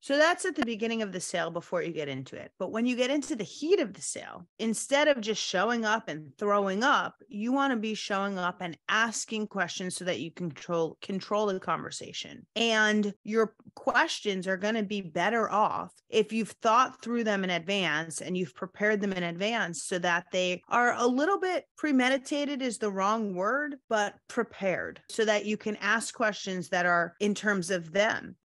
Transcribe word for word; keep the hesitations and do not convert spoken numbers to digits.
So that's at the beginning of the sale before you get into it. But when you get into the heat of the sale, instead of just showing up and throwing up, you want to be showing up and asking questions so that you control control the conversation. And your questions are going to be better off if you've thought through them in advance and you've prepared them in advance so that they are a little bit premeditated is the wrong word, but prepared so that you can ask questions that are in terms of them.